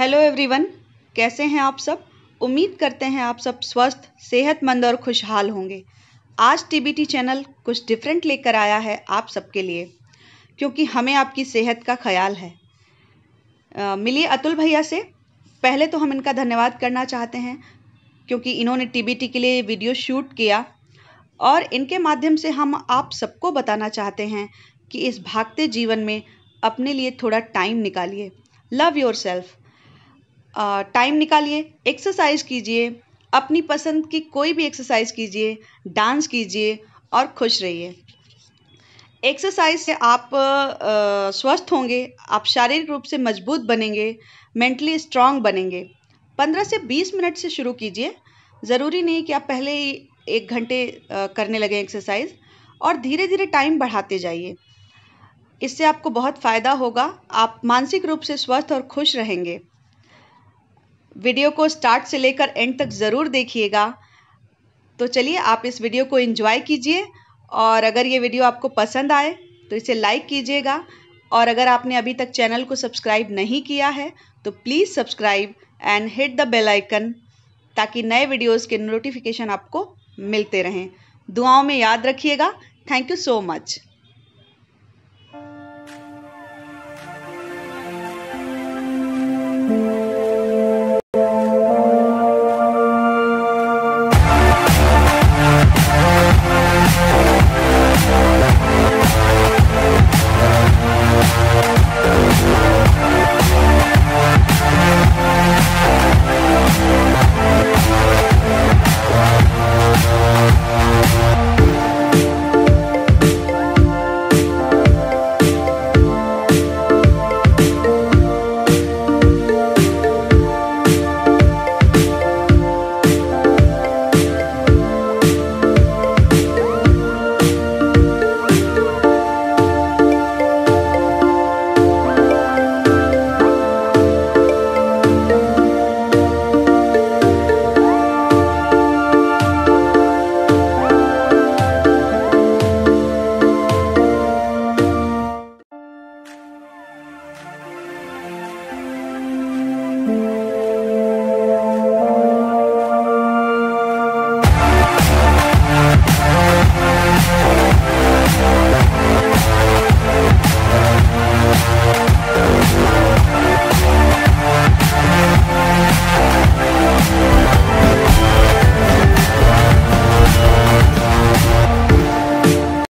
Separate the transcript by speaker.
Speaker 1: Hello everyone, कैसे हैं आप सब। उम्मीद करते हैं आप सब स्वस्थ, सेहतमंद और खुशहाल होंगे। आज टीबीटी चैनल कुछ डिफरेंट लेकर आया है आप सबके लिए, क्योंकि हमें आपकी सेहत का ख्याल है। मिलिए अतुल भैया से। पहले तो हम इनका धन्यवाद करना चाहते हैं, क्योंकि इन्होंने टीबीटी के लिए वीडियो शूट किया और इनके माध्यम से हम आप सबको बताना चाहते हैं कि इस भागते जीवन में अपने लिए थोड़ा टाइम निकालिए। Love yourself. टाइम निकालिए, एक्सरसाइज कीजिए, अपनी पसंद की कोई भी एक्सरसाइज कीजिए, डांस कीजिए और खुश रहिए। एक्सरसाइज से आप स्वस्थ होंगे, आप शारीरिक रूप से मजबूत बनेंगे, मेंटली स्ट्रांग बनेंगे। 15 से 20 मिनट से शुरू कीजिए। ज़रूरी नहीं कि आप पहले ही 1 घंटे करने लगें एक्सरसाइज, और धीरे धीरे टाइम बढ़ाते जाइए। इससे आपको बहुत फ़ायदा होगा, आप मानसिक रूप से स्वस्थ और खुश रहेंगे। वीडियो को स्टार्ट से लेकर एंड तक ज़रूर देखिएगा। तो चलिए आप इस वीडियो को एंजॉय कीजिए, और अगर ये वीडियो आपको पसंद आए तो इसे लाइक कीजिएगा। और अगर आपने अभी तक चैनल को सब्सक्राइब नहीं किया है तो please subscribe and hit the bell icon, ताकि नए वीडियोज़ के नोटिफिकेशन आपको मिलते रहें। दुआओं में याद रखिएगा। Thank you so much.